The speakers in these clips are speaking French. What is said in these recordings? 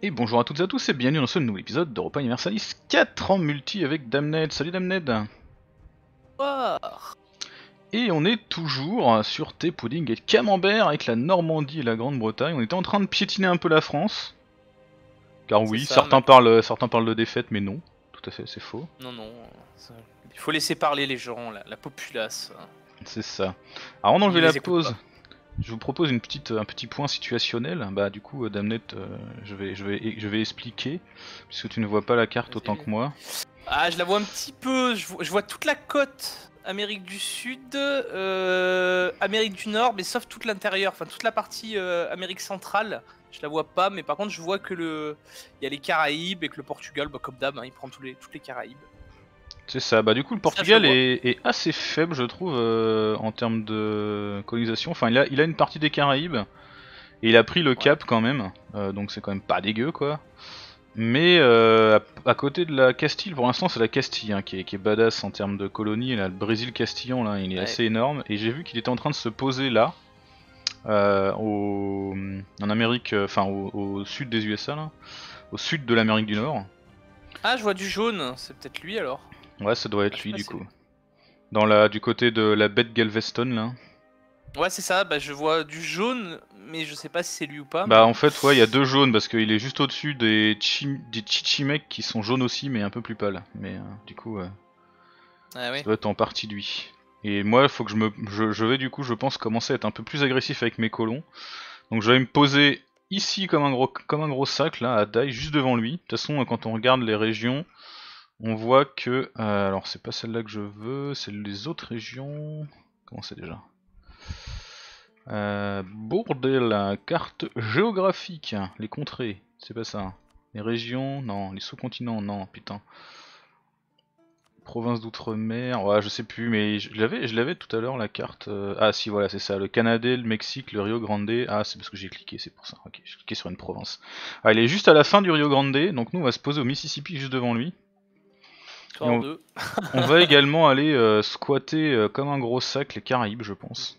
Et bonjour à toutes et à tous et bienvenue dans ce nouvel épisode d'Europa Universalis 4 en multi avec Damned. Salut Damned. Bonsoir. Et on est toujours sur thé, pudding et camembert avec la Normandie et la Grande-Bretagne. On était en train de piétiner un peu la France. Car C'est oui, ça, certains parlent de défaite mais non. Tout à fait, c'est faux. Non, il faut laisser parler les gens, la populace. C'est ça. Avant On d'enlever ne la les écoute pause, pas. je vous propose un petit point situationnel. Bah du coup Damned, je vais expliquer. Puisque tu ne vois pas la carte autant que Vas-y. moi. Ah, je la vois un petit peu, je vois toute la côte Amérique du Sud, Amérique du Nord, mais sauf toute l'intérieur, enfin toute la partie Amérique centrale. Je la vois pas, mais par contre je vois que il y a les Caraïbes et que le Portugal, bah, comme d'hab, hein, il prend toutes les Caraïbes. C'est ça, bah du coup le Ça je le Portugal vois. est assez faible je trouve en termes de colonisation, enfin il a une partie des Caraïbes et il a pris le Ouais. Cap quand même, donc c'est quand même pas dégueu quoi. Mais à côté de la Castille, pour l'instant c'est la Castille hein, qui est badass en termes de colonie, et là, le Brésil castillan là il est Ouais. assez énorme et j'ai vu qu'il était en train de se poser là, en Amérique, enfin au sud des USA là, au sud de l'Amérique du Nord. Ah, je vois du jaune, c'est peut-être lui alors. Ouais ça doit Ah, être je sais lui pas du si c'est coup. lui. Du côté de la baie de Galveston là. Ouais, c'est ça, bah, je vois du jaune, mais je sais pas si c'est lui ou pas, Bah mais... en fait ouais il y a deux jaunes parce qu'il est juste au-dessus des Chichimecs qui sont jaunes aussi mais un peu plus pâles. Mais du coup Ah ça ouais. doit être en partie lui. Et moi il faut que je vais du coup je pense commencer à être un peu plus agressif avec mes colons. Donc je vais me poser ici comme un gros sac là à Dai juste devant lui. De toute façon quand on regarde les régions on voit que alors c'est pas celle-là que je veux, c'est les autres régions. Comment c'est déjà? Bordel, carte géographique, les contrées, c'est pas ça. Les régions, non. Les sous-continents, non, putain. Province d'outre-mer, ouais, je sais plus, mais je l'avais tout à l'heure la carte. Ah si, voilà, c'est ça. Le Canada, le Mexique, le Rio Grande. Ah, c'est parce que j'ai cliqué, c'est pour ça. Ok, j'ai cliqué sur une province. Ah, il est juste à la fin du Rio Grande, donc nous on va se poser au Mississippi juste devant lui. Et Histoire de... on va également aller squatter comme un gros sac les Caraïbes, je pense.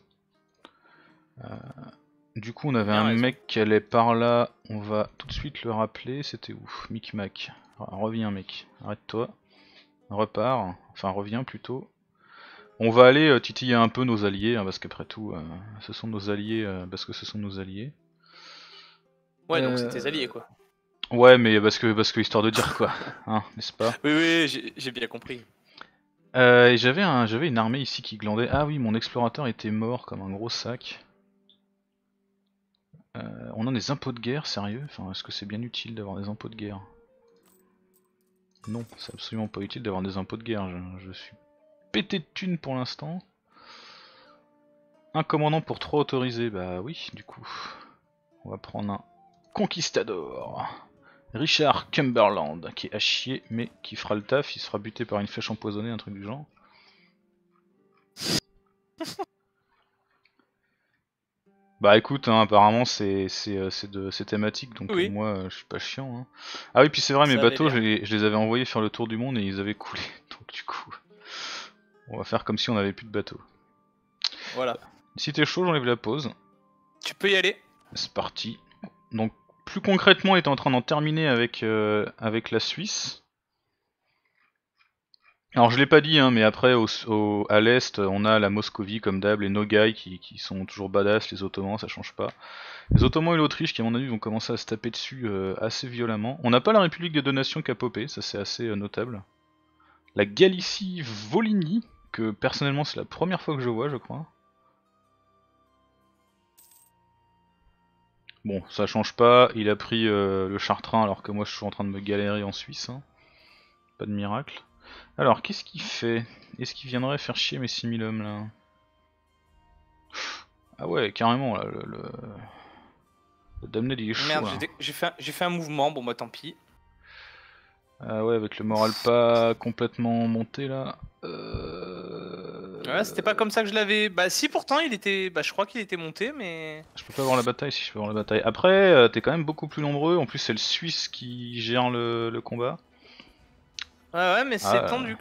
Du coup, on T'as avait bien un raison. mec qui allait par là, on va tout de suite le rappeler, c'était où? Micmac. Reviens mec, arrête-toi. Repars, enfin reviens plutôt. On va aller titiller un peu nos alliés, hein, parce qu'après tout, ce sont nos alliés, parce que ce sont nos alliés. Ouais, donc c'est tes alliés, Euh... quoi. Ouais, mais parce que histoire de dire quoi, hein, n'est-ce pas? Oui, j'ai bien compris. Et j'avais une armée ici qui glandait. Ah oui, mon explorateur était mort comme un gros sac. On a des impôts de guerre, sérieux? Enfin, est-ce que c'est bien utile d'avoir des impôts de guerre? Non, c'est absolument pas utile d'avoir des impôts de guerre, je suis pété de thunes pour l'instant. Un commandant pour 3 autorisés, bah oui, du coup. On va prendre un conquistador. Richard Cumberland, qui est à chier, mais qui fera le taf, il sera buté par une flèche empoisonnée, un truc du genre. Bah écoute, hein, apparemment c'est thématique, donc Oui, moi je suis pas chiant. Hein. Ah oui, puis c'est vrai, mes ça avait bateaux, l'air. je les avais envoyés faire le tour du monde et ils avaient coulé. Donc du coup, on va faire comme si on avait plus de bateaux. Voilà. Si t'es chaud, j'enlève la pause. Tu peux y aller. C'est parti. Donc plus concrètement, il était en train d'en terminer avec la Suisse. Alors je l'ai pas dit, hein, mais après à l'est, on a la Moscovie comme d'hab, les Nogai qui sont toujours badass, les Ottomans, ça change pas. Les Ottomans et l'Autriche qui à mon avis vont commencer à se taper dessus assez violemment. On n'a pas la République des deux Nations qui a popé, ça c'est assez notable. La Galicie-Volhynie, que personnellement c'est la première fois que je vois je crois. Bon, ça change pas, il a pris le Chartrain alors que moi je suis en train de me galérer en Suisse, hein. Pas de miracle. Alors, qu'est-ce qu'il fait? Est-ce qu'il viendrait faire chier mes 6000 hommes là? Ah ouais, carrément là, le Damned il est chaud Merde, là. j'ai fait un mouvement, bon bah tant pis. Ah ouais, avec le moral pas complètement monté là. Ouais, c'était pas comme ça que je l'avais... Bah si, pourtant, il était... Bah je crois qu'il était monté, mais... Je peux pas voir la bataille si je peux voir la bataille. Après, t'es quand même beaucoup plus nombreux, en plus c'est le Suisse qui gère le combat. Ouais, mais c'est Ah, Tandux.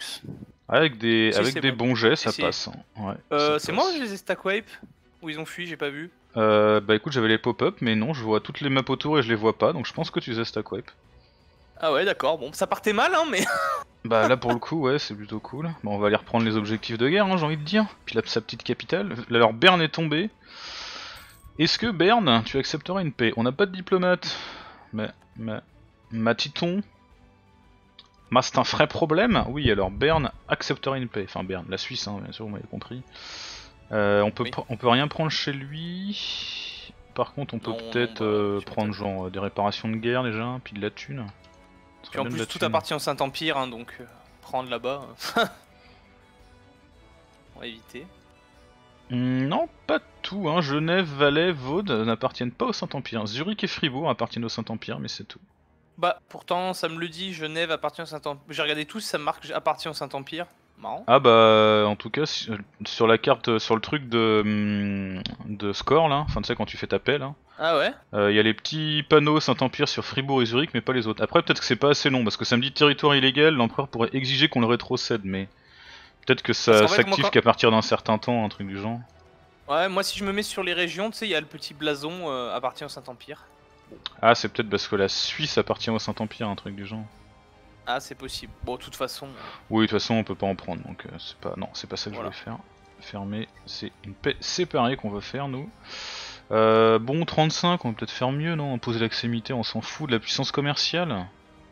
avec Si, des c'est bon. bons jets, Si, ça si. passe. Hein. Ouais, ça C'est moi ou je passe. les ai stack wipe? Ou ils ont fui, j'ai pas vu. Bah écoute, j'avais les pop-up, mais non, je vois toutes les maps autour et je les vois pas, donc je pense que tu faisais stack wipe. Ah ouais, d'accord. Bon, ça partait mal, hein, mais. Bah là pour le coup, ouais, c'est plutôt cool. Bon, on va aller reprendre les objectifs de guerre, hein, j'ai envie de dire. Puis là, sa petite capitale. Alors Berne est tombé. Est-ce que Berne, tu accepteras une paix? On n'a pas de diplomate. Mais Matiton, c'est un vrai problème. Oui, alors Berne accepterait une paix. Enfin Berne, la Suisse, hein, bien sûr, vous m'avez compris. Oui. On peut rien prendre chez lui. Par contre, on peut Non, peut-être bah, tu prendre m'étonnes. genre des réparations de guerre déjà, puis de la thune. Ce Puis serait en bien de plus, la tout thune. appartient au Saint-Empire, hein, donc prendre là-bas, on va éviter. Non, pas tout. Hein. Genève, Valais, Vaud n'appartiennent pas au Saint-Empire. Zurich et Fribourg appartiennent au Saint-Empire, mais c'est tout. Bah, pourtant, ça me le dit, Genève appartient au Saint-Empire. J'ai regardé tous, ça marque appartient au Saint-Empire. Marrant. Ah bah, en tout cas, sur la carte, sur le truc de score là, enfin tu sais quand tu fais ta paix là, Ah ouais? y a les petits panneaux Saint-Empire sur Fribourg et Zurich, mais pas les autres. Après, peut-être que c'est pas assez long, parce que ça me dit territoire illégal, l'empereur pourrait exiger qu'on le rétrocède, mais peut-être que Parce ça qu'en fait, moi, s'active quand. qu'à partir d'un certain temps, un truc du genre. Ouais, moi, si je me mets sur les régions, tu sais, il y a le petit blason appartient au Saint-Empire. Ah, c'est peut-être parce que la Suisse appartient au Saint-Empire, un truc du genre. Ah, c'est possible. Bon, de toute façon, Oui, de toute façon, on peut pas en prendre, donc c'est pas, non, c'est pas ça que je voilà. voulais faire. Fermer, c'est une paix séparée qu'on va faire nous. Bon, 35, on va peut-être faire mieux, non? Imposer l'accémité, on s'en fout de la puissance commerciale.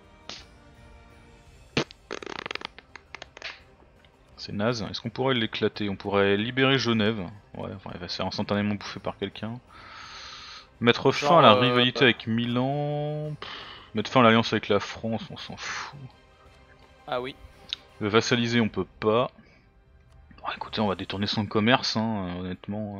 C'est naze. Est-ce qu'on pourrait l'éclater? On pourrait libérer Genève. Ouais, enfin, elle va se faire instantanément bouffer par quelqu'un. Mettre fin à Genre, la rivalité avec Milan. Mettre fin à l'alliance avec la France, on s'en fout. ah oui. Le vassaliser, on peut pas. Bon, écoutez, on va détourner son commerce, hein, honnêtement.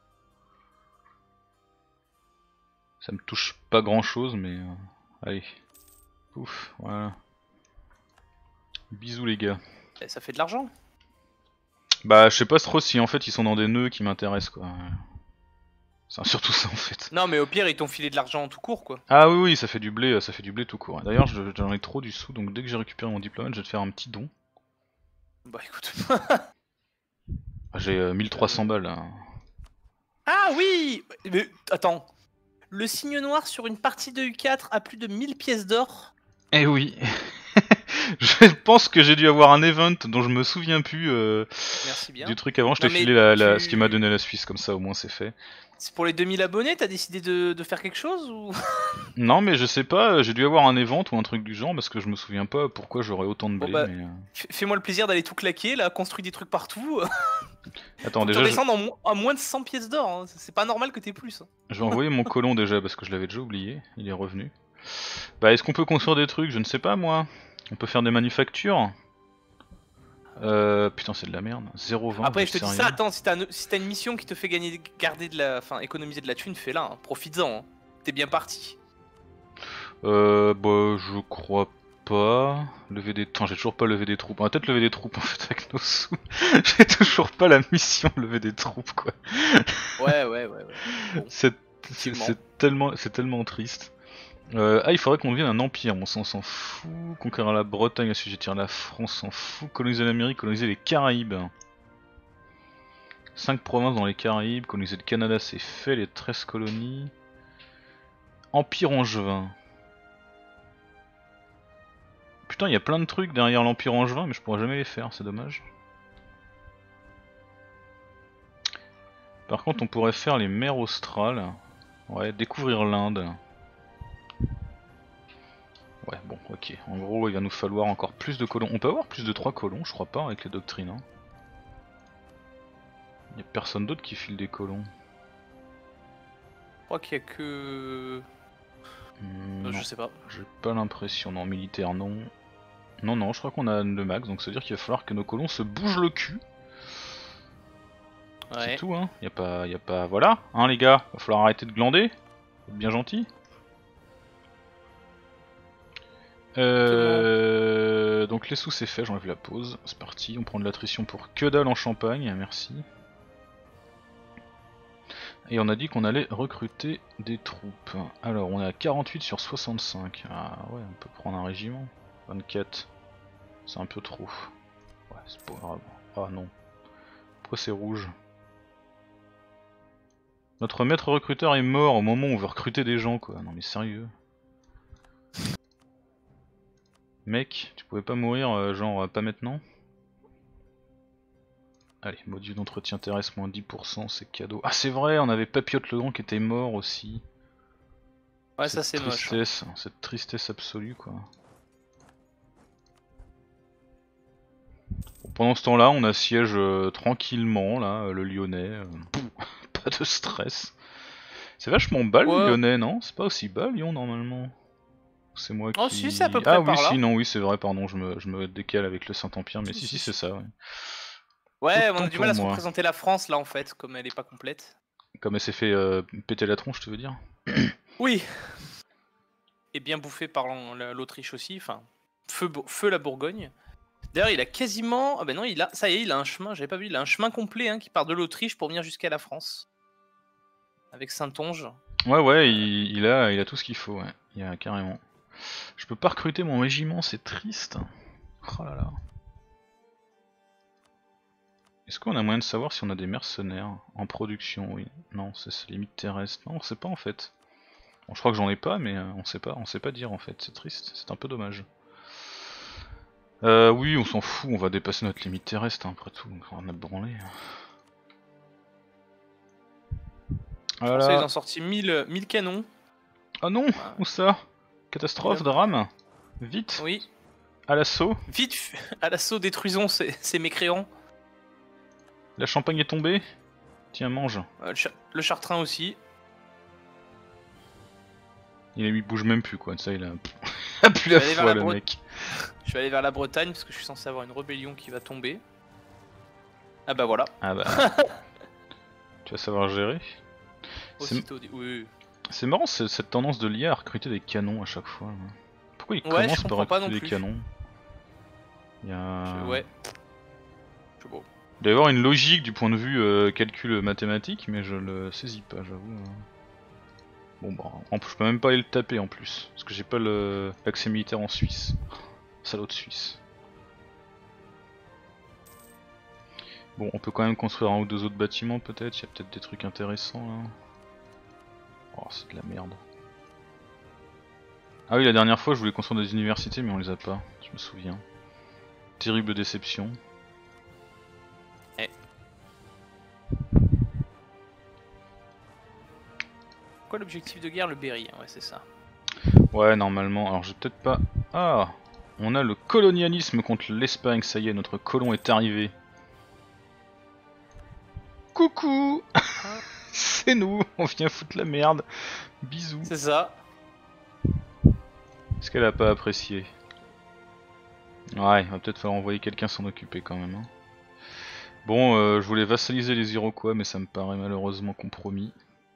Ça me touche pas grand chose, mais allez. Pouf, voilà. Bisous les gars. Eh, ça fait de l'argent. Bah, je sais pas trop si en fait ils sont dans des nœuds qui m'intéressent quoi. C'est surtout ça en fait. Non, mais au pire, ils t'ont filé de l'argent en tout court, quoi. Ah oui, oui, ça fait du blé tout court. D'ailleurs, j'en ai trop du sou, donc dès que j'ai récupéré mon diplomate, je vais te faire un petit don. Bah écoute. J'ai 1300 balles là. Ah oui! Mais attends. Le signe noir sur une partie de U4 a plus de 1000 pièces d'or. Eh oui. Je pense que j'ai dû avoir un event dont je me souviens plus Merci bien. du truc avant. Je Non, t'ai mais filé ce qui m'a donné la Suisse, comme ça au moins c'est fait. c'est pour les 2000 abonnés, t'as décidé de faire quelque chose ou? Non, mais je sais pas, j'ai dû avoir un event ou un truc du genre parce que je me souviens pas pourquoi j'aurais autant de Bon blé. bah, Mais fais-moi le plaisir d'aller tout claquer, là, construis des trucs partout. attends, Faut que t'en déjà, descendes à moins de 100 pièces d'or, hein. C'est pas normal que t'aies plus, hein. je vais envoyer mon colon déjà parce que je l'avais déjà oublié. Il est revenu. Bah, est-ce qu'on peut construire des trucs? Je ne sais pas moi. On peut faire des manufactures. Putain, c'est de la merde. 0,20. Après, vous je te êtes dis sérieux? ça, attends, si t'as une mission qui te fait garder enfin, économiser de la thune, fais-la, hein. Profites-en, hein. T'es bien parti. Bah, je crois pas. Lever des. Attends, j'ai toujours pas levé des troupes. On va peut-être lever des troupes en fait avec nos sous. J'ai toujours pas la mission lever des troupes quoi. Ouais. Bon, C'est effectivement. c'est tellement triste. Il faudrait qu'on devienne un empire, bon ça on s'en fout. Conquérir la Bretagne, assujettir la France, s'en fout. Coloniser l'Amérique, coloniser les Caraïbes. 5 provinces dans les Caraïbes, coloniser le Canada c'est fait, les 13 colonies. Empire angevin. Putain, il y a plein de trucs derrière l'Empire angevin, mais je pourrais jamais les faire, c'est dommage. Par contre, on pourrait faire les mers australes. Ouais, découvrir l'Inde. Ouais, bon, ok. En gros, il va nous falloir encore plus de colons. On peut avoir plus de 3 colons, je crois pas, avec les doctrines. Hein. Y a personne d'autre qui file des colons. Je crois qu'il y a que. Non, Je sais pas. j'ai pas l'impression. Non, militaire, non. Non, je crois qu'on a le max, donc ça veut dire qu'il va falloir que nos colons se bougent le cul. C'est Ouais. tout, hein. Y a pas. Voilà, hein, les gars. Va falloir arrêter de glander. Faut être bien gentil. Donc les sous c'est fait, j'enlève la pause. C'est parti, on prend de l'attrition pour que dalle en Champagne, merci. Et on a dit qu'on allait recruter des troupes. Alors on est à 48 sur 65. Ah ouais, on peut prendre un régiment. 24. C'est un peu trop. Ouais, c'est pas grave. Ah non. Pourquoi c'est rouge? Notre maître recruteur est mort au moment où on veut recruter des gens quoi. Non mais sérieux. Mec, tu pouvais pas mourir genre pas maintenant? Allez, module d'entretien terrestre moins 10%, c'est cadeau. Ah c'est vrai, on avait Papillote le Grand qui était mort aussi. Ouais, ça c'est moche. Tristesse, cette tristesse absolue quoi. Bon, pendant ce temps-là, on assiège tranquillement là, le Lyonnais. Pas de stress. C'est vachement bas le Ouais. Lyonnais, non? C'est pas aussi bas Lyon normalement. C'est moi Oh qui... si, c'est à peu près Ah oui, par là. si, non, oui, c'est vrai, pardon, je me décale avec le Saint-Empire, mais si, c'est ça, ouais. Ouais, on Autant a du pour mal à se moi. représenter la France là en fait, comme elle est pas complète. Comme elle s'est fait péter la tronche, tu veux dire? Oui. Et bien bouffé par l'Autriche aussi, enfin, feu la Bourgogne. D'ailleurs, il a quasiment... Ah ben non, ça y est, il a un chemin, j'avais pas vu, il a un chemin complet hein, qui part de l'Autriche pour venir jusqu'à la France. Avec Saintonge. Ouais, il a tout ce qu'il faut, ouais. Il a carrément. Je peux pas recruter mon régiment, c'est triste. Oh là là. Est-ce qu'on a moyen de savoir si on a des mercenaires en production? Oui. Non, c'est limite terrestre. Non, on sait pas en fait. Bon, je crois que j'en ai pas, mais on sait pas dire en fait. C'est triste, c'est un peu dommage. Oui, on s'en fout, on va dépasser notre limite terrestre hein, après tout, on a branlé. Français, ils Voilà. ont sorti 1000 canons. Oh non, Ouais. où ça? Catastrophe, drame? Vite, Oui. à l'assaut. Vite, à l'assaut, détruisons ces mécréants. La Champagne est tombée. Tiens, mange. Le Chartrain aussi. Il bouge même plus quoi, ça il a plus la foi le mec. Je vais aller vers la Bretagne parce que je suis censé avoir une rébellion qui va tomber. Ah bah voilà. Ah bah. Tu vas savoir gérer. Aussitôt oui. C'est marrant cette tendance de l'IA à recruter des canons à chaque fois. Pourquoi il Ouais, commence par recruter des canons? Ouais. C'est beau. Il doit y avoir une logique du point de vue calcul mathématique, mais je le saisis pas, j'avoue. Bon bah, je peux même pas aller le taper en plus, parce que j'ai pas l'accès militaire en Suisse. Salaud de Suisse. Bon, on peut quand même construire un ou deux autres bâtiments peut-être, il y a peut-être des trucs intéressants là. Oh, c'est de la merde. Ah oui, la dernière fois je voulais construire des universités, mais on les a pas, je me souviens. Terrible déception. Quoi l'objectif de guerre? Le Berry, ouais c'est ça. Ouais, normalement, alors j'ai peut-être pas... Ah, on a le colonialisme contre l'Espagne, ça y est, notre colon est arrivé. Coucou. C'est nous, on vient foutre la merde. Bisous. C'est ça. Est-ce qu'elle a pas apprécié? Ouais, il va peut-être falloir envoyer quelqu'un s'en occuper quand même. Hein. Bon, je voulais vassaliser les Iroquois, mais ça me paraît malheureusement compromis.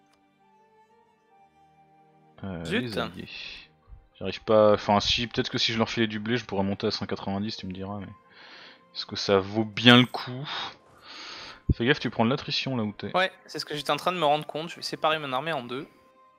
Les alliés. J'arrive pas... Enfin si, peut-être que si je leur filais du blé, je pourrais monter à 190, tu me diras, mais... Est-ce que ça vaut bien le coup? Fais gaffe, tu prends de l'attrition là où t'es. Ouais, c'est ce que j'étais en train de me rendre compte, je vais séparer mon armée en deux.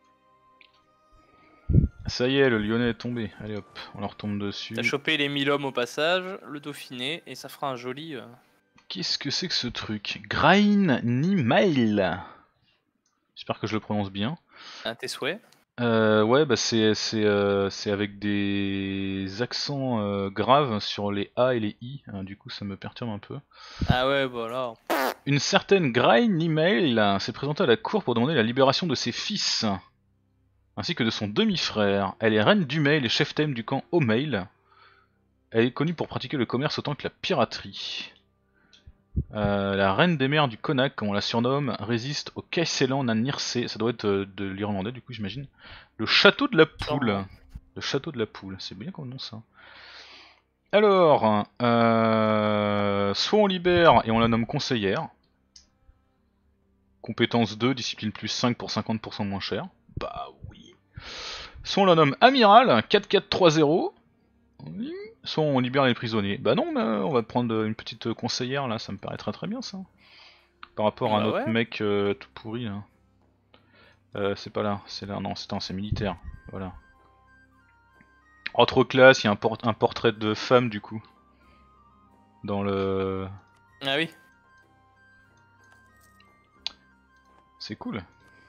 Ça y est, le Lyonnais est tombé. Allez hop, on leur tombe dessus. T'as chopé les 1000 hommes au passage, le Dauphiné, et ça fera un joli... Qu'est-ce que c'est que ce truc? Grain ni mail. J'espère que je le prononce bien. À tes souhaits. Ouais, bah c'est avec des accents graves sur les A et les I, hein, du coup ça me perturbe un peu. Ah ouais, voilà. Une certaine Grain Email s'est présentée à la cour pour demander la libération de ses fils, ainsi que de son demi-frère. Elle est reine du mail et chef thème du camp O'Mail. Elle est connue pour pratiquer le commerce autant que la piraterie. La reine des mers du Connacht, comme on la surnomme, résiste au Castellan na Nirce, ça doit être de l'irlandais du coup j'imagine. Le château de la poule. Le château de la poule, c'est bien comme nom ça. Alors, soit on libère et on la nomme conseillère. Compétence 2, discipline plus 5 pour 50% moins cher. Bah oui. Soit on la nomme amiral, 4430. Oui. Soit on libère les prisonniers. Bah non, mais on va prendre une petite conseillère là, ça me paraît très bien ça. Par rapport à notre mec tout pourri là. C'est pas là, c'est là, non, c'est militaire. Voilà. Oh, trop classe, il y a un portrait de femme du coup. Dans le... Ah oui. C'est cool.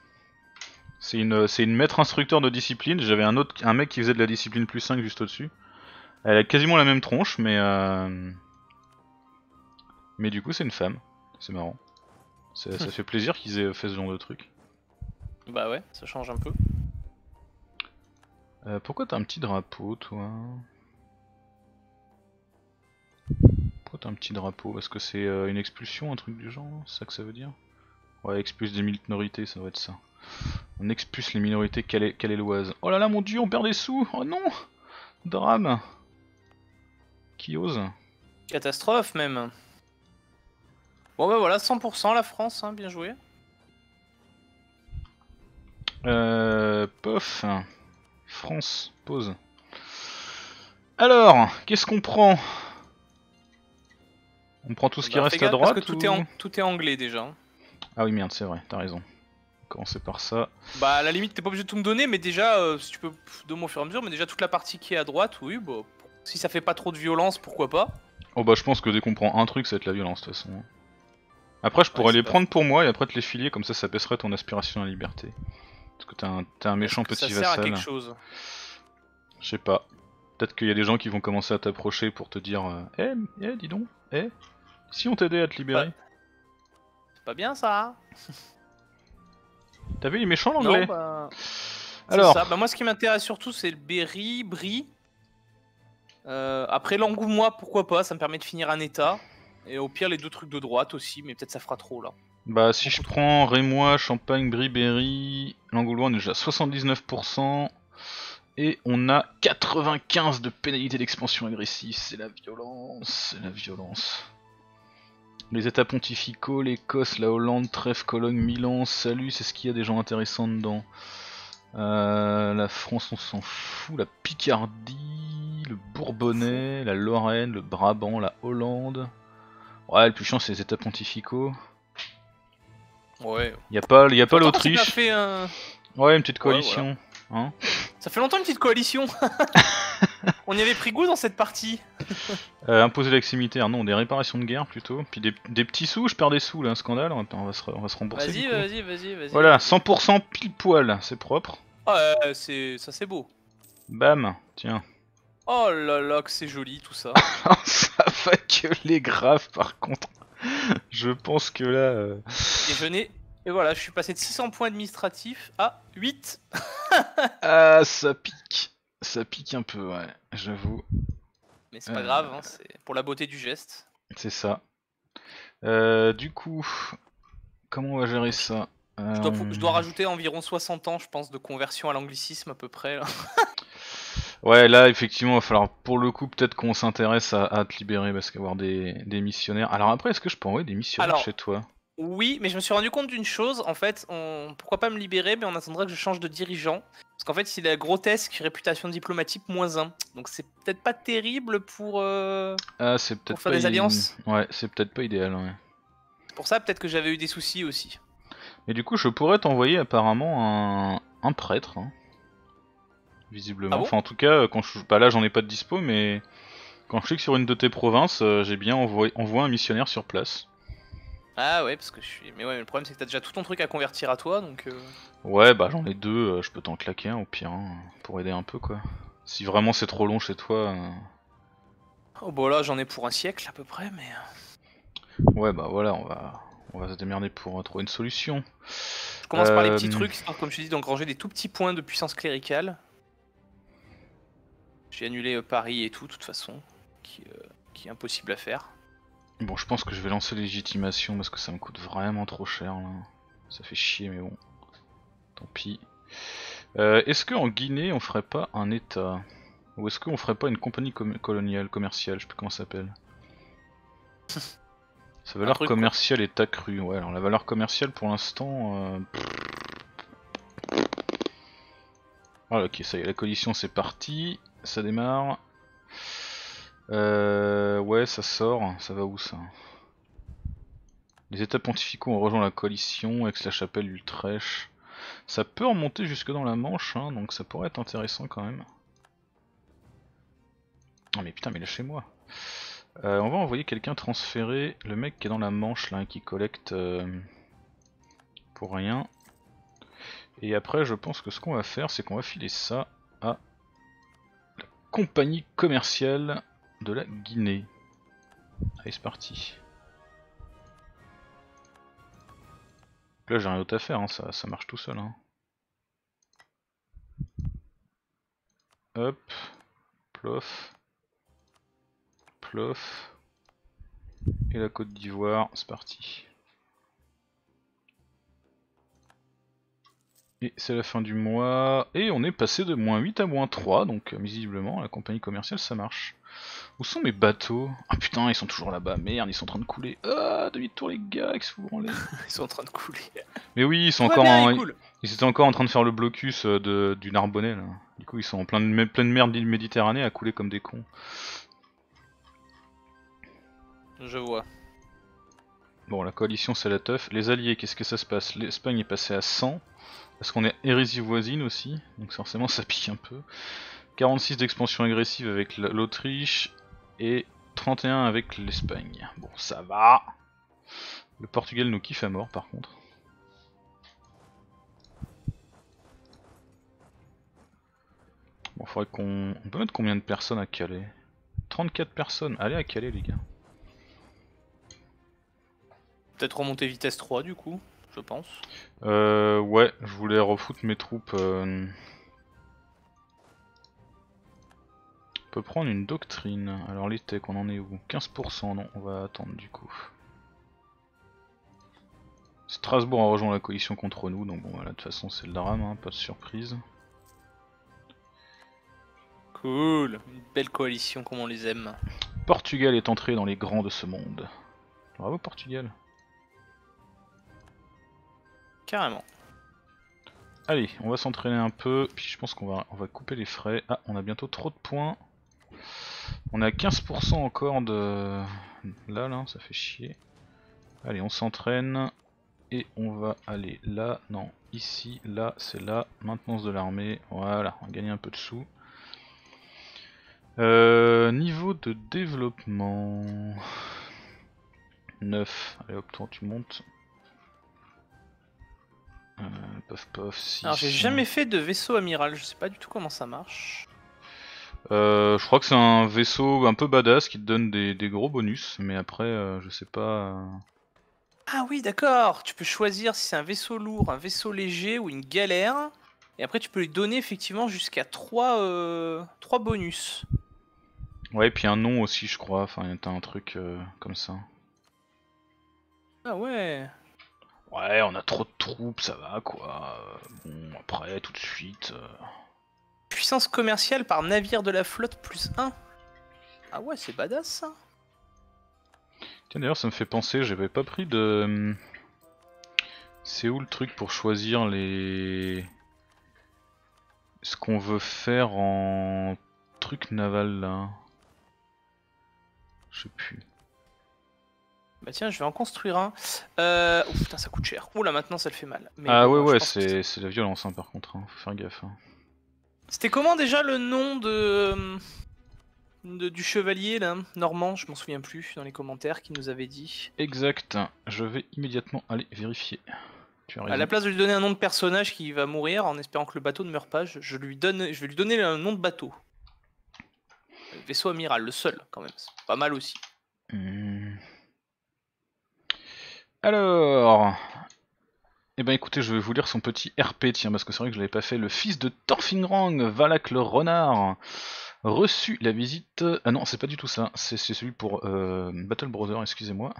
C'est une maître instructeur de discipline. J'avais un mec qui faisait de la discipline plus 5 juste au-dessus. Elle a quasiment la même tronche, mais du coup c'est une femme. C'est marrant. Ça fait plaisir qu'ils aient fait ce genre de truc. Bah ouais, ça change un peu. Pourquoi t'as un petit drapeau, toi? Pourquoi t'as un petit drapeau? Est-ce que c'est une expulsion, un truc du genre? C'est ça que ça veut dire? Ouais, expulse des minorités, ça doit être ça. On expulse les minorités calelloises. Oh là là, mon dieu, on perd des sous! Oh non! Drame! Qui ose? Catastrophe même. Bon bah voilà, 100% la France, hein, bien joué. Pof. France, pause. Alors, qu'est-ce qu'on prend? On prend tout ce qui Bah, reste fais à gaffe, parce droite que ou... tout est anglais déjà. Ah oui merde, c'est vrai, t'as raison. Commencer par ça. Bah à la limite t'es pas obligé de tout me donner, mais déjà si tu peux donner au fur et à mesure, mais déjà toute la partie qui est à droite, oui, bah si ça fait pas trop de violence, pourquoi pas. Oh bah je pense que dès qu'on prend un truc, ça va être la violence de toute façon. Après je pourrais Ouais, les c'est pas prendre pour moi et après te les filer, comme ça baisserait ton aspiration à la liberté. Parce que t'es un méchant Est-ce que petit ça sert à vassal. quelque chose. Je sais pas. Peut-être qu'il y a des gens qui vont commencer à t'approcher pour te dire dis donc, si on t'aidait à te libérer. C'est pas bien ça, hein. T'as vu, il est méchant Non, l'anglais. bah... Alors, ça. Bah moi ce qui m'intéresse surtout c'est le Brie. Après l'Angoumois, pourquoi pas, ça me permet de finir un état. Et au pire les deux trucs de droite aussi, mais peut-être ça fera trop là. bah si je prends Rémois, Champagne, Brie, Berry, l'Angoulois on est déjà à 79%. Et on a 95 de pénalité d'expansion agressive, c'est la violence, c'est la violence. Les états pontificaux, l'Écosse, la Hollande, Trèfle, Cologne, Milan, Salut, c'est ce qu'il y a des gens intéressants dedans. La France on s'en fout, la Picardie, le Bourbonnais, la Lorraine, le Brabant, la Hollande. Ouais, le plus chiant c'est les états pontificaux. Ouais. Y a pas l'Autriche. l'Autriche. Ouais, une petite coalition. Ouais, voilà. Hein, ça fait longtemps une petite coalition. On y avait pris goût dans cette partie. imposer l'eximité, non, des réparations de guerre plutôt. Puis des petits sous, je perds des sous là, un scandale, on va se rembourser. Vas-y. Voilà, 100% pile poil, c'est propre. Ah, c'est beau. Bam, tiens. Oh là là, que c'est joli tout ça. Ça va que les graves par contre. Je pense que là... Et voilà, je suis passé de 600 points administratifs à 8. Ah, ça pique. Ça pique un peu, ouais, j'avoue. Mais c'est pas grave, hein, c'est pour la beauté du geste. C'est ça. Du coup, comment on va gérer ça? Je dois rajouter environ 60 ans, je pense, de conversion à l'anglicisme à peu près. Là. Ouais, là, effectivement, il va falloir pour le coup peut-être qu'on s'intéresse à te libérer parce qu'avoir des missionnaires. Alors après, est-ce que je peux envoyer des missionnaires chez toi? Oui, mais je me suis rendu compte d'une chose, en fait, pourquoi pas me libérer, mais on attendrait que je change de dirigeant. Parce qu'en fait, il a grotesque réputation diplomatique -1. Donc c'est peut-être pas terrible pour faire des alliances. Ouais, c'est peut-être pas idéal, ouais. C'est pour ça peut-être que j'avais eu des soucis aussi. Mais du coup, je pourrais t'envoyer apparemment un prêtre, hein. Visiblement. Ah bon, enfin, en tout cas, quand je... Bah là, j'en ai pas de dispo, mais quand je clique sur une de tes provinces, j'ai bien envoyé un missionnaire sur place. Ah ouais, parce que je suis... Mais ouais, mais le problème c'est que t'as déjà tout ton truc à convertir à toi, donc... Ouais, bah j'en ai deux, je peux t'en claquer un au pire, hein, pour aider un peu, quoi. Si vraiment c'est trop long chez toi... Oh bah là, j'en ai pour un siècle à peu près, mais... Ouais, bah voilà, on va se démerder pour trouver une solution. Je commence par les petits trucs, histoire, comme je te dis, d'engranger des tout petits points de puissance cléricale. J'ai annulé Paris et tout, de toute façon, qui est impossible à faire. Bon, je pense que je vais lancer légitimation parce que ça me coûte vraiment trop cher là. Ça fait chier, mais bon. Tant pis. Est-ce qu'en Guinée on ferait pas un état? Ou est-ce qu'on ferait pas une compagnie coloniale, commerciale? Je sais plus comment ça s'appelle. Sa valeur commerciale est accrue. Ouais, alors la valeur commerciale pour l'instant. Ah, ok, ça y est, la coalition c'est parti. Ça démarre. Ouais, ça sort. Ça va où ça? Les états pontificaux ont rejoint la coalition, Aix-la-Chapelle, Utrecht. Ça peut remonter jusque dans la Manche, hein, donc ça pourrait être intéressant quand même. Oh mais putain, mais lâchez-moi. On va envoyer quelqu'un transférer le mec qui est dans la Manche là, qui collecte pour rien. Et après, je pense que ce qu'on va faire, c'est qu'on va filer ça à la compagnie commerciale de la Guinée. Allez, c'est parti. Là, j'ai rien d'autre à faire, hein, ça marche tout seul. Hein. Hop, plof, plof. Et la Côte d'Ivoire, c'est parti. Et c'est la fin du mois, et on est passé de -8 à -3, donc visiblement la compagnie commerciale ça marche. Où sont mes bateaux? Ah putain, ils sont toujours là-bas, merde, ils sont en train de couler. Ah, demi-tour les gars, qu'est-ce que vous branlez? Ils sont en train de couler. Mais oui, ils sont Tout va encore bien, en... il coule. Ils étaient encore en train de faire le blocus du Narbonnais là. Du coup ils sont en pleine mer de Méditerranée à couler comme des cons. Je vois. Bon, la coalition c'est la teuf. Les alliés, qu'est-ce que ça se passe? L'Espagne est passée à 100. Parce qu'on est hérésie voisine aussi, donc forcément ça pique un peu. 46 d'expansion agressive avec l'Autriche et 31 avec l'Espagne. Bon, ça va. Le Portugal nous kiffe à mort par contre. Bon, faudrait qu'on... On peut mettre combien de personnes à Calais? 34 personnes. Allez à Calais les gars. Peut-être remonter vitesse 3 du coup, je pense. Ouais, je voulais refoutre mes troupes. On peut prendre une doctrine. Alors les techs, on en est où? 15%, non, on va attendre du coup. Strasbourg a rejoint la coalition contre nous, donc bon voilà, de toute façon c'est le drame, hein, pas de surprise. Cool, une belle coalition comme on les aime. Portugal est entré dans les grands de ce monde. Bravo Portugal. Carrément. Allez, on va s'entraîner un peu, puis je pense qu'on va couper les frais. Ah, on a bientôt trop de points. On est à 15% encore de... Là, ça fait chier. Allez, on s'entraîne. Et on va aller là, non, ici, là, c'est là. Maintenance de l'armée, voilà, on va gagner un peu de sous. Niveau de développement... 9, allez hop, toi tu montes. Pof pof, 6. Alors j'ai jamais fait de vaisseau amiral, je sais pas du tout comment ça marche. Je crois que c'est un vaisseau un peu badass qui te donne des gros bonus, mais après je sais pas... Ah oui d'accord, tu peux choisir si c'est un vaisseau lourd, un vaisseau léger ou une galère. Et après tu peux lui donner effectivement jusqu'à 3 bonus. Ouais, et puis un nom aussi je crois, enfin t'as un truc comme ça. Ah ouais. Ouais, on a trop de troupes, ça va quoi. Bon, après, tout de suite... Puissance commerciale par navire de la flotte plus 1. Ah ouais, c'est badass ça. Tiens, d'ailleurs, ça me fait penser, j'avais pas pris de... C'est où le truc pour choisir les... Ce qu'on veut faire en... truc naval là? Je sais plus. Bah tiens, je vais en construire un. Oh putain, ça coûte cher. Oula, maintenant ça le fait mal. Mais Ah bon, ouais, je pense que c'est la violence hein, par contre, hein. Faut faire gaffe. Hein. c'était comment déjà le nom du chevalier là, normand, je m'en souviens plus, dans les commentaires, qui nous avait dit. Exact, je vais immédiatement aller vérifier. Tu as raison. À la place de lui donner un nom de personnage qui va mourir, en espérant que le bateau ne meure pas, je vais lui donner un nom de bateau. Le vaisseau amiral, le seul quand même, c'est pas mal aussi. Alors... Eh ben écoutez, je vais vous lire son petit RP, tiens, parce que c'est vrai que je l'avais pas fait. Le fils de Thorfingrang, Valak le renard, reçut la visite... Ah non, c'est pas du tout ça, c'est celui pour Battle Brother, excusez-moi.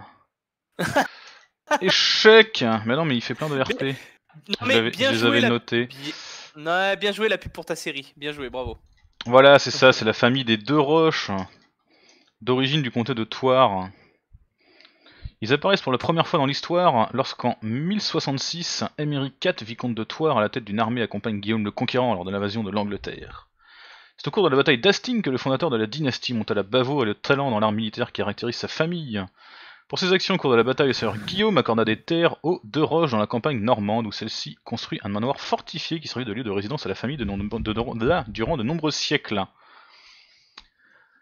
Échec. Mais non, mais il fait plein de RP. Non mais bien je les joué avais notés. Non, bien joué la pub pour ta série, bien joué, bravo. Voilà, c'est ça, c'est la famille des Deux Roches, d'origine du comté de Thouars. Ils apparaissent pour la première fois dans l'histoire lorsqu'en 1066, Aymeric IV, vicomte de Thouars à la tête d'une armée accompagne Guillaume le Conquérant lors de l'invasion de l'Angleterre. C'est au cours de la bataille d'Hastings que le fondateur de la dynastie monta la bavo et le talent dans l'art militaire qui caractérise sa famille. Pour ses actions au cours de la bataille, le seigneur Guillaume accorda des terres aux Deux Roches dans la campagne normande où celle-ci construit un manoir fortifié qui servit de lieu de résidence à la famille durant de nombreux siècles.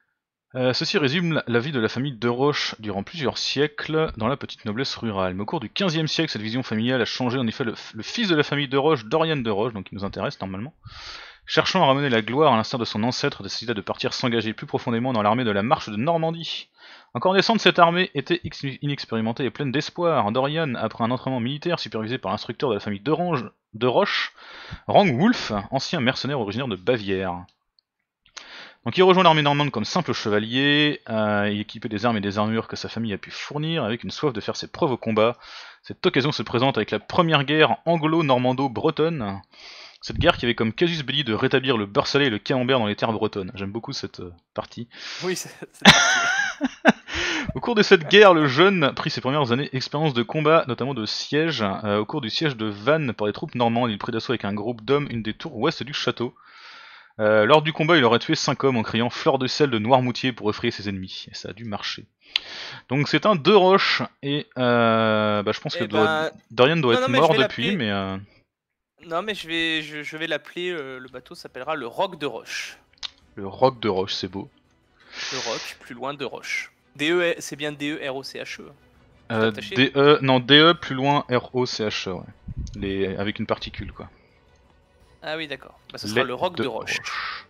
Ceci résume la vie de la famille de Roche durant plusieurs siècles dans la petite noblesse rurale. Mais au cours du XVe siècle, cette vision familiale a changé. En effet, le fils de la famille de Roche, Dorian de Roche, donc qui nous intéresse normalement, cherchant à ramener la gloire à l'instar de son ancêtre, décida de partir s'engager plus profondément dans l'armée de la Marche de Normandie. Encore naissante, cette armée était inexpérimentée et pleine d'espoir. Dorian, après un entraînement militaire supervisé par l'instructeur de la famille de Roche, Rang Wolf, ancien mercenaire originaire de Bavière. Donc il rejoint l'armée normande comme simple chevalier, équipé des armes et des armures que sa famille a pu fournir, avec une soif de faire ses preuves au combat. Cette occasion se présente avec la première guerre anglo-normando-bretonne. Cette guerre qui avait comme casus belli de rétablir le beurre salé et le camembert dans les terres bretonnes. J'aime beaucoup cette partie. Oui, c'est parti. Au cours de cette guerre, le jeune prit ses premières années expérience de combat, notamment de siège. Au cours du siège de Vannes par les troupes normandes, il prit d'assaut avec un groupe d'hommes une des tours ouest du château. Lors du combat, il aurait tué 5 hommes en criant fleur de sel de Noirmoutier pour effrayer ses ennemis. Et ça a dû marcher. Donc c'est un De Roche, et je pense que Dorian doit être mort depuis, mais... Non, mais je vais l'appeler, le bateau s'appellera le Roc de Roche. Le Roc de Roche, c'est beau. Le Roc, plus loin de Roche. DE, c'est bien DE-R-O-C-H-E. Non, DE plus loin R-O-C-H-E, ouais. Avec une particule, quoi. Ah oui, d'accord. Bah, ce sera le Roc de Roche.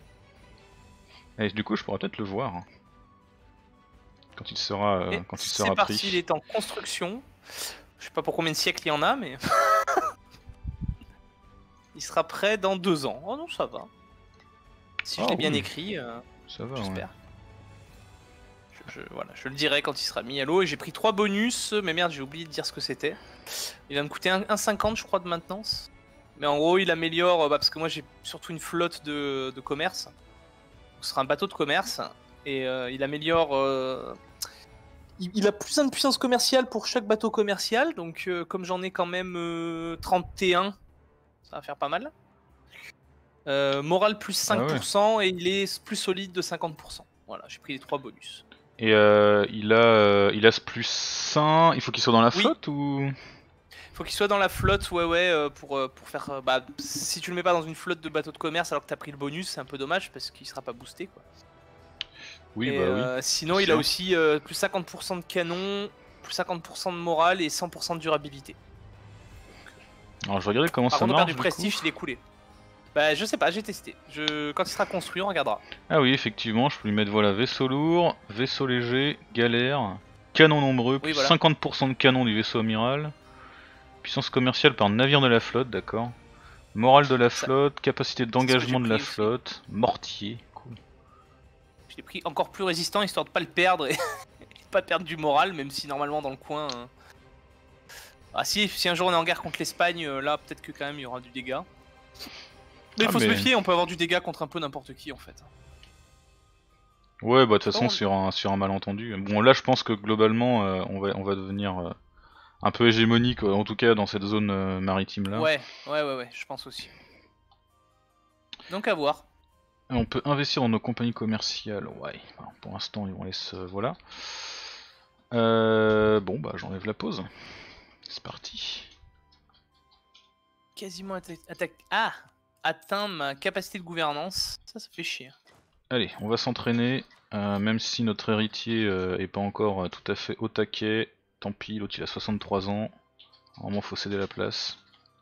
Et du coup, je pourrais peut-être le voir. Hein. Quand il sera, pris. C'est parti, il est en construction. Je sais pas pour combien de siècles il y en a, mais... il sera prêt dans 2 ans. Oh non, ça va. Si je l'ai bien écrit, ça va, j'espère. Ouais. Voilà, je le dirai quand il sera mis à l'eau. Et j'ai pris 3 bonus, mais merde, j'ai oublié de dire ce que c'était. Il va me coûter 1,50 je crois de maintenance. Mais en gros, il améliore, parce que moi j'ai surtout une flotte de commerce. Donc, ce sera un bateau de commerce. Et il améliore... Il a plus 1 de puissance commerciale pour chaque bateau commercial. Donc comme j'en ai quand même 31, ça va faire pas mal. Moral plus 5%, et il est plus solide de 50%. Voilà, j'ai pris les 3 bonus. Et il a ce plus 1, il faut qu'il soit dans la flotte ou... Faut qu'il soit dans la flotte, ouais, pour faire... si tu le mets pas dans une flotte de bateaux de commerce alors que t'as pris le bonus, c'est un peu dommage parce qu'il sera pas boosté, quoi. Oui, et, oui. Sinon, il a aussi plus 50% de canon, plus 50% de morale et 100% de durabilité. Alors je vais regarder comment ça marche. Par contre, du prestige, il est coulé. Bah, je sais pas, j'ai testé. Quand il sera construit, on regardera. Ah oui, effectivement, je peux lui mettre, voilà, vaisseau lourd, vaisseau léger, galère, canon nombreux, plus voilà. 50% de canon du vaisseau amiral, puissance commerciale par navire de la flotte, d'accord. Morale de la flotte, capacité d'engagement de la flotte, mortier, cool. Je l'ai pris encore plus résistant histoire de pas le perdre et pas perdre du moral, même si normalement dans le coin... Ah si un jour on est en guerre contre l'Espagne, là peut-être que quand même il y aura du dégât. Mais il faut se méfier, on peut avoir du dégât contre un peu n'importe qui en fait. Ouais, bah de toute façon sur un malentendu. Bon là je pense que globalement on va devenir un peu hégémonique, en tout cas dans cette zone maritime là. Ouais, je pense aussi. Donc à voir. On peut investir dans nos compagnies commerciales, ouais. Alors, pour l'instant on laisse, voilà. Bon bah j'enlève la pause. C'est parti. Quasiment attaque. Ah, atteindre ma capacité de gouvernance. Ça fait chier. Allez, on va s'entraîner. Même si notre héritier est pas encore tout à fait au taquet. Tant pis, l'autre il a 63 ans. Normalement faut céder la place.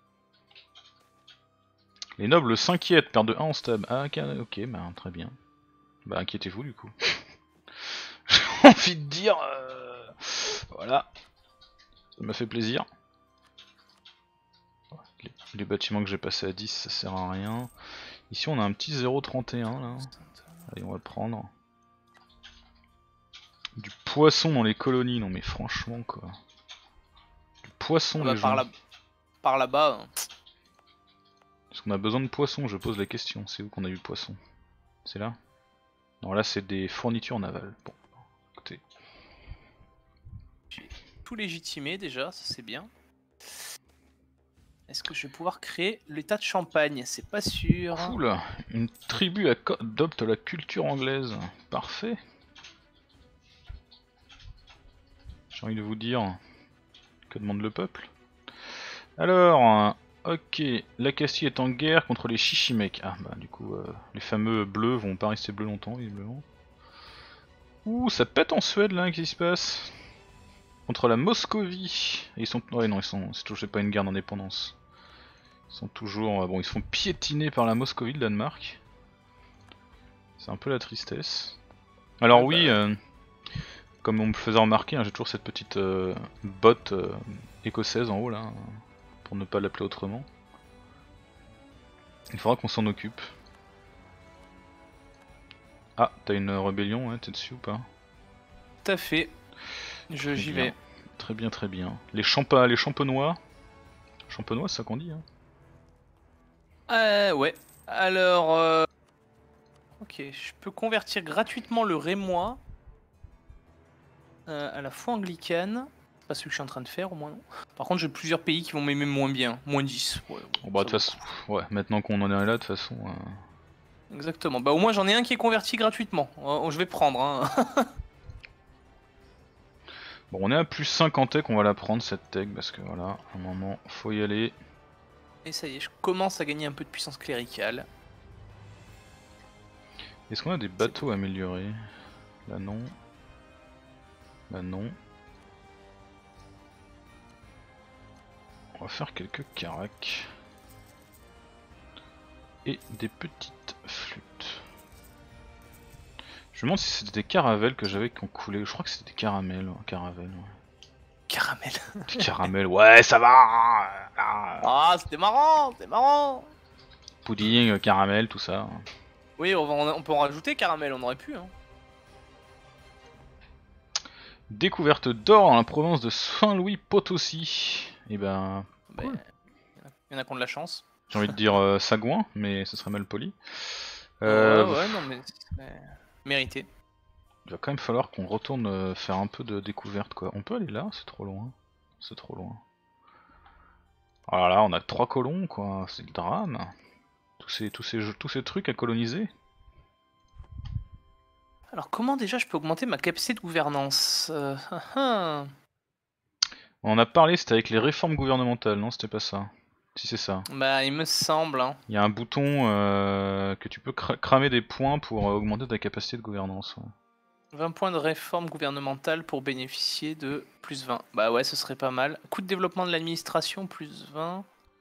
Les nobles s'inquiètent, perdent de 1 en stab. Ah ok, bah très bien. Bah inquiétez-vous du coup. J'ai envie de dire... Voilà. Ça m'a fait plaisir. Les bâtiments que j'ai passés à 10 ça sert à rien. Ici on a un petit 0,31 là. Allez on va le prendre. Du poisson dans les colonies, non mais franchement quoi. Du poisson les gens. Par là-bas. Est-ce qu'on a besoin de poisson? Je pose la question. C'est où qu'on a eu le poisson? C'est là? Non là c'est des fournitures navales. Bon, écoutez. J'ai tout légitimé déjà, ça c'est bien. Est-ce que je vais pouvoir créer l'état de Champagne? C'est pas sûr. Oula, une tribu adopte la culture anglaise. Parfait. J'ai envie de vous dire, que demande le peuple? Alors, ok, la Castille est en guerre contre les Chichimecs. Ah bah du coup, les fameux bleus vont pas rester bleus longtemps visiblement. Ouh, ça pète en Suède là, qu'est-ce qui se passe? Contre la Moscovie. Et ils sont. Ouais, non, c'est toujours c'est pas une guerre d'indépendance. Ils sont toujours. Bon, ils se font piétiner par la Moscovie de Danemark. C'est un peu la tristesse. Alors, Ouais, oui, bah, comme on me le faisait remarquer, hein, j'ai toujours cette petite botte écossaise en haut là, pour ne pas l'appeler autrement. Il faudra qu'on s'en occupe. Ah, t'as une rébellion, ouais, t'es dessus ou pas? tout à fait. J'y vais. Très bien, très bien. Les champenois. Champenois, c'est ça qu'on dit, hein. Ouais. Alors, ok, je peux convertir gratuitement le rémois à la foi anglicane. C'est pas ce que je suis en train de faire, au moins non. Par contre, j'ai plusieurs pays qui vont m'aimer moins bien. Moins 10. Ouais, Bon, bah, ça de toute vaut le façon, coup. ouais, maintenant qu'on en est là, de toute façon. Exactement. Bah, au moins, j'en ai un qui est converti gratuitement. Je vais prendre, hein. Bon, on est à plus 5 en tech, on va la prendre cette tech parce que voilà, à un moment, faut y aller. Et ça y est, je commence à gagner un peu de puissance cléricale. Est-ce qu'on a des bateaux améliorés? Là, non. Là, non. On va faire quelques caracs. Et des petites flûtes. Je me demande si c'était des caravelles que j'avais qui ont coulé. Je crois que c'était des caramels. Caravelles, ouais. Caramel. Des caramels, ouais, ça va. Ah, Ah, c'était marrant, c'était marrant. pudding, caramel, tout ça. Oui, on peut en rajouter caramel, on aurait pu, hein. Découverte d'or dans la province de Saint-Louis Potosí. Et ben, Bah, cool. il y en a qui ont de la chance. J'ai envie de dire sagouin, mais ce serait mal poli. Ouais, ouais, non, mais c'est mérité. Il va quand même falloir qu'on retourne faire un peu de découverte, quoi. On peut aller là, c'est trop loin. C'est trop loin. Alors là, on a 3 colons, quoi. C'est le drame. Tous ces trucs à coloniser. Alors, comment déjà je peux augmenter ma capacité de gouvernance? On en a parlé, c'était avec les réformes gouvernementales, non? C'était pas ça. Si c'est ça. Bah, il me semble, hein. Il y a un bouton que tu peux cramer des points pour augmenter ta capacité de gouvernance. Ouais. 20 points de réforme gouvernementale pour bénéficier de plus 20. Bah ouais, ce serait pas mal. Coût de développement de l'administration, plus 20.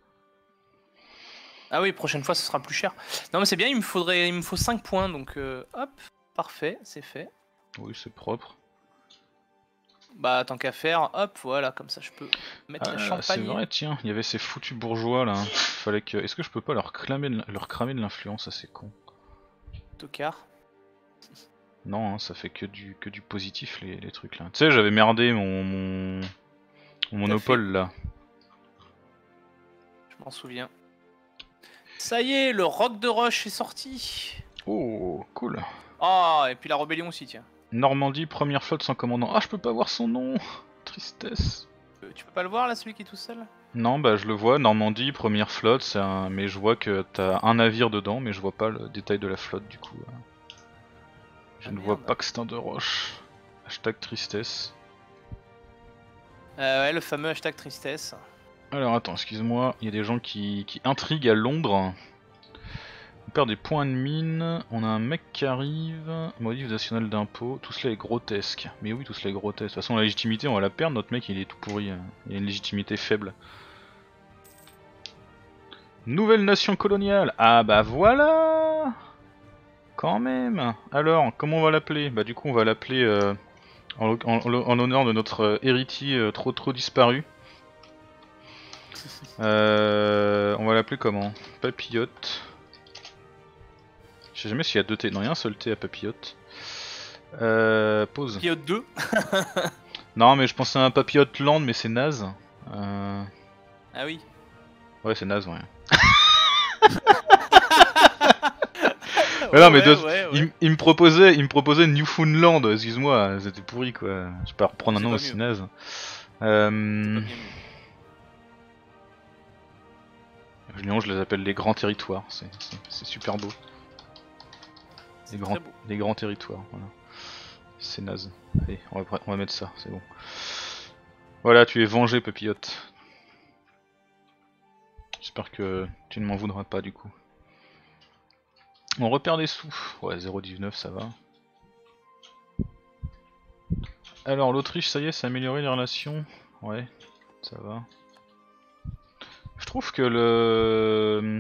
Ah oui, prochaine fois, ce sera plus cher. Non, mais c'est bien, il me faut 5 points, donc hop, parfait, c'est fait. Oui, c'est propre. Bah, tant qu'à faire, hop, voilà, comme ça je peux mettre la C'est champagne. vrai, tiens, il y avait ces foutus bourgeois là. Fallait que. Est-ce que je peux pas leur cramer de l'influence? C'est con. Tocard. Non, hein, ça fait que du positif les trucs là. Tu sais, j'avais merdé mon monopole là. Je m'en souviens. Ça y est, le roc de roche est sorti. Oh, cool. Ah, et puis la rébellion aussi, tiens. Normandie, première flotte sans commandant. Ah, je peux pas voir son nom. Tristesse. Tu peux pas le voir là, celui qui est tout seul? Non, bah je le vois, Normandie, première flotte, mais je vois que t'as un navire dedans, mais je vois pas le détail de la flotte du coup. Je Ah, ne vois merde. pas que c'est un de roche. Hashtag tristesse. Ouais, le fameux hashtag tristesse. Alors attends, excuse-moi, il y a des gens qui intriguent à Londres. On perd des points de mine, on a un mec qui arrive, modif national d'impôt, tout cela est grotesque. Mais oui, tout cela est grotesque. De toute façon, la légitimité, on va la perdre, notre mec il est tout pourri. Il a une légitimité faible. Nouvelle nation coloniale. Ah bah voilà. Quand même. Alors, comment on va l'appeler? Bah du coup, on va l'appeler en l'honneur de notre héritier trop disparu. On va l'appeler comment? Papillote. Je sais jamais s'il y a deux T. Non, il y a un seul T à papillote. Pause. Pilote 2. Non, mais je pensais à un papillote land, mais c'est naze. Ah oui. Ouais, c'est naze, ouais. Non, mais il me proposait Newfoundland, excuse-moi, c'était pourri quoi. Je peux pas reprendre un nom aussi naze. Lyon, je les appelle les grands territoires, c'est super beau. Les grands territoires, voilà. C'est naze. Allez, on va mettre ça, c'est bon. Voilà, tu es vengé, papillote. J'espère que tu ne m'en voudras pas du coup. On repère des sous. Ouais, 0,19 ça va. Alors l'Autriche, ça y est, c'est amélioré les relations. Ouais, ça va. Je trouve que le...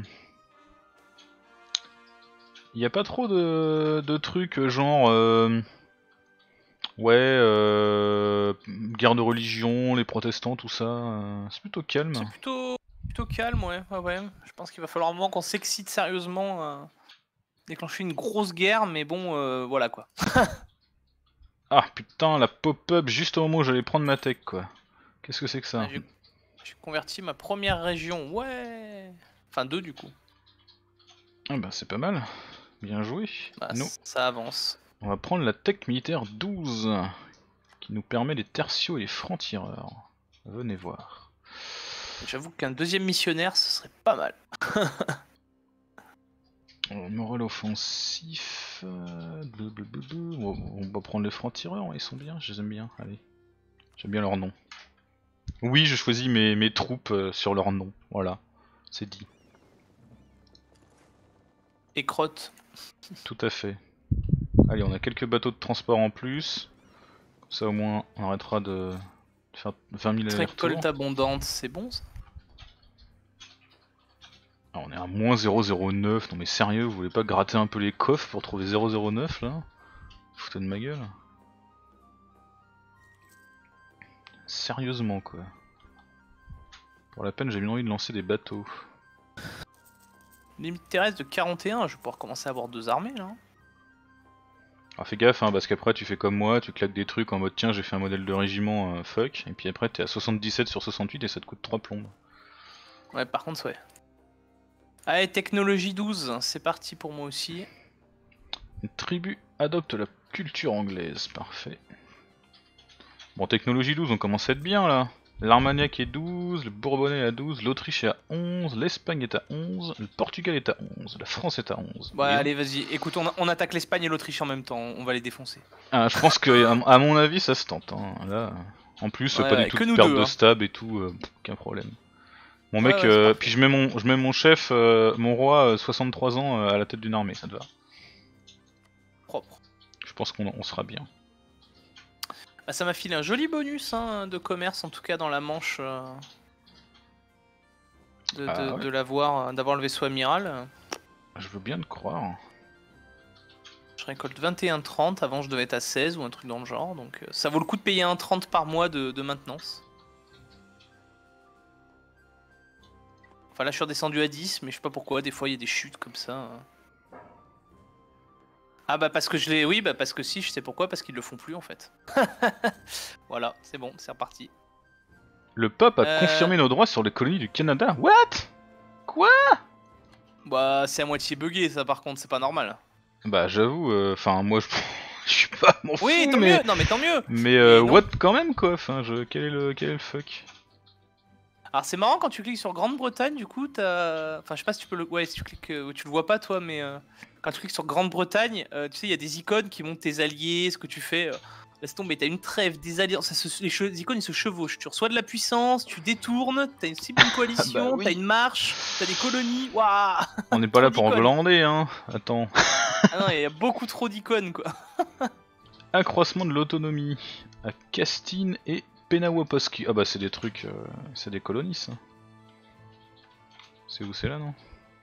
Il n'y a pas trop de trucs genre... ouais, guerre de religion, les protestants, tout ça. C'est plutôt calme. C'est plutôt calme, ouais. Je pense qu'il va falloir un moment qu'on s'excite sérieusement à déclencher une grosse guerre, mais bon, voilà quoi. Ah putain, la pop-up juste au moment où j'allais prendre ma tech quoi. Qu'est-ce que c'est que ça? Ah, j'ai converti ma première région, ouais. Enfin 2 du coup. Ah bah c'est pas mal. Bien joué. Bah, Nous, ça avance. on va prendre la tech militaire 12 qui nous permet les tertiaux et les francs-tireurs. Venez voir. J'avoue qu'un deuxième missionnaire, ce serait pas mal. Moral offensif. On va prendre les francs-tireurs, ils sont bien, je les aime bien. Allez. J'aime bien leur nom. Oui, je choisis mes troupes sur leur nom. Voilà, c'est dit. Et crotte. Tout à fait. Allez, on a quelques bateaux de transport en plus. Comme ça au moins on arrêtera de faire 20 000 allers-retours. Récolte abondante, c'est bon ça? Ah, on est à moins 009, non mais sérieux, vous voulez pas gratter un peu les coffres pour trouver 009 là? Foutez de ma gueule. Sérieusement quoi. Pour la peine j'ai bien envie de lancer des bateaux. Limite terrestre de 41, je vais pouvoir commencer à avoir 2 armées là. Alors fais gaffe hein, parce qu'après tu fais comme moi, tu claques des trucs en mode tiens j'ai fait un modèle de régiment fuck, et puis après t'es à 77 sur 68 et ça te coûte 3 plombes. Ouais, par contre, ouais. Allez, technologie 12, c'est parti pour moi aussi. Une tribu adopte la culture anglaise, parfait. Bon, technologie 12, on commence à être bien là. L'Armagnac est 12, le Bourbonnais est à 12, l'Autriche est à 11, l'Espagne est à 11, le Portugal est à 11, la France est à 11. Ouais, allez, vas-y. Écoute, on attaque l'Espagne et l'Autriche en même temps, on va les défoncer. Ah, je pense que, à mon avis, ça se tente. Hein. Là, en plus, Ouais, pas ouais, du tout que de nous perte deux, de hein. stab et tout, aucun problème. Mon Ouais, mec, ouais, c'est parfait. puis je mets mon chef, mon roi, 63 ans, à la tête d'une armée, ça te va. Propre. Je pense qu'on sera bien. Bah, ça m'a filé un joli bonus hein, de commerce, en tout cas dans la Manche. Ah ouais. D'avoir le vaisseau amiral. Je veux bien te croire. Je récolte 21,30, avant je devais être à 16 ou un truc dans le genre, donc ça vaut le coup de payer 1,30 par mois de maintenance. Enfin là je suis redescendu à 10, mais je sais pas pourquoi, des fois il y a des chutes comme ça. Ah bah parce que je l'ai... Oui, bah parce que si, je sais pourquoi, parce qu'ils le font plus en fait. Voilà, c'est bon, c'est reparti. Le pape a confirmé nos droits sur les colonies du Canada. What? Quoi? Bah c'est à moitié bugué ça par contre, c'est pas normal. Bah j'avoue, enfin moi je suis pas m'en fous, Oui, tant mais... mieux, non mais tant mieux. Mais non. what quand même quoi, enfin quel est le fuck? Alors c'est marrant quand tu cliques sur Grande-Bretagne, du coup t'as... Enfin je sais pas si tu peux le... Ouais, si tu cliques... tu le vois pas toi, mais quand tu cliques sur Grande-Bretagne, tu sais il y a des icônes qui montrent tes alliés, ce que tu fais. Laisse tomber, t'as une trêve, des alliés, les icônes ils se chevauchent. Tu reçois de la puissance, tu détournes, t'as une cible, une coalition, Bah oui. t'as une marche, t'as des colonies, waouh. On n'est pas là Trop pour d'icônes. glander hein, attends. Ah non, il y a beaucoup trop d'icônes quoi. Accroissement de l'autonomie à Castine et Penawaposki. Ah bah c'est des trucs, c'est des colonies ça. C'est où c'est là non?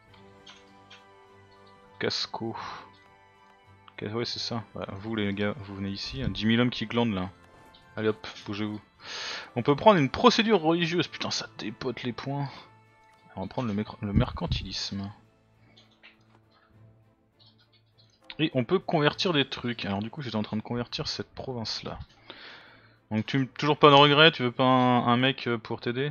Casco. Ouais c'est ça, bah, vous les gars, vous venez ici, hein. 10 000 hommes qui glandent là. Allez hop, bougez-vous. On peut prendre une procédure religieuse, putain ça dépote les points. On va prendre le mercantilisme. Et on peut convertir des trucs, alors du coup j'étais en train de convertir cette province là. Donc toujours pas de regret, tu veux pas un mec pour t'aider?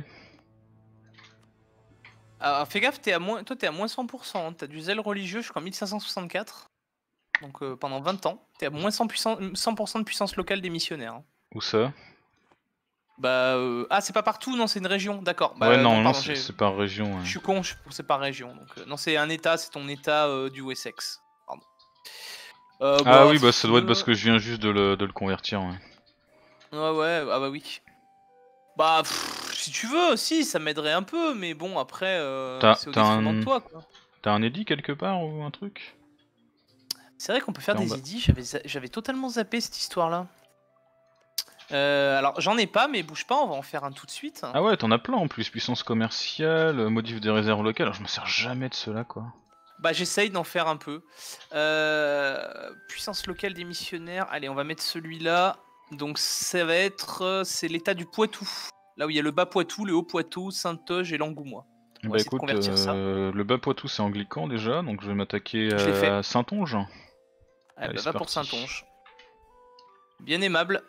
Alors fais gaffe, toi t'es à moins 100%, hein. T'as du zèle religieux jusqu'en 1564. Donc pendant 20 ans, t'es à moins 100% de puissance locale des missionnaires. Hein. Où ça? Bah ah c'est pas partout, non c'est une région, d'accord. Bah, Ouais non, pardon, c'est par région. Ouais. Je suis con, c'est par région. Donc non c'est un état, c'est ton état du Wessex. Pardon. Ah bah, oui bah ça doit être parce que je viens juste de le convertir. Ouais. Ouais, ah bah oui. Bah si tu veux, si ça m'aiderait un peu, mais bon après c'est au détriment de toi quoi. T'as un édit quelque part ou un truc? C'est vrai qu'on peut faire des édits, j'avais totalement zappé cette histoire là. Alors j'en ai pas, mais bouge pas, on va en faire un tout de suite. Ah ouais, t'en as plein en plus. Puissance commerciale, modif des réserves locales. Alors, je me sers jamais de cela quoi. Bah j'essaye d'en faire un peu. Puissance locale des missionnaires. Allez, on va mettre celui-là. Donc ça va être, c'est l'état du Poitou. Là où il y a le bas Poitou, le haut Poitou, Saintoge et l'Angoumois. On va Bah essayer de écoute, convertir ça. le bas Poitou c'est anglican déjà, donc je vais m'attaquer Je l'ai fait. à Saintonge. Allez, Allez, bah, c'est va pour parti. Saintonge. Bien aimable.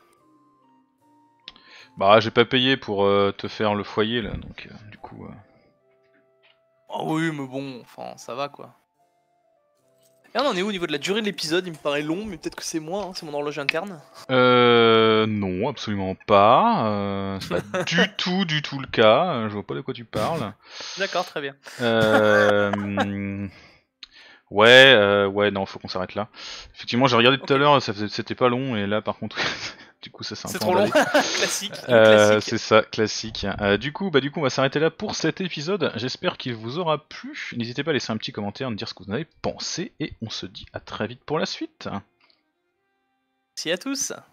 Bah j'ai pas payé pour te faire le foyer là, donc du coup... Oh oui, mais bon, enfin ça va quoi. Et on en est où au niveau de la durée de l'épisode? Il me paraît long, mais peut-être que c'est moi, hein, c'est mon horloge interne. Non, absolument pas. C'est pas du tout le cas. Je vois pas de quoi tu parles. D'accord, très bien. Ouais, non, faut qu'on s'arrête là. Effectivement, j'ai regardé tout à Ok. l'heure, c'était pas long, et là, par contre, du coup, ça s'est un C'est peu trop long. emballé. Classique, le classique. C'est ça, classique. Du coup, on va s'arrêter là pour cet épisode. J'espère qu'il vous aura plu. N'hésitez pas à laisser un petit commentaire, à me dire ce que vous en avez pensé, et on se dit à très vite pour la suite. Merci à tous.